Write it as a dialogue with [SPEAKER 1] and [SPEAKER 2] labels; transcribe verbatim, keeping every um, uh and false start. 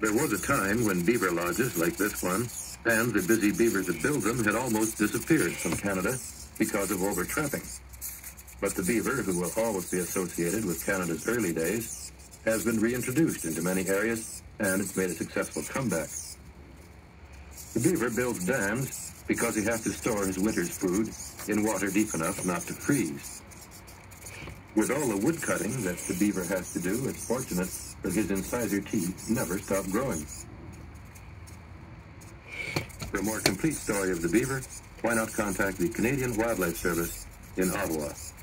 [SPEAKER 1] There was a time when beaver lodges like this one, and the busy beavers that build them, had almost disappeared from Canada because of overtrapping. But the beaver, who will always be associated with Canada's early days, has been reintroduced into many areas, and it's made a successful comeback. The beaver builds dams because he has to store his winter's food in water deep enough not to freeze. With all the wood cutting that the beaver has to do, it's fortunate that his incisor teeth never stop growing. For a more complete story of the beaver, why not contact the Canadian Wildlife Service in Ottawa?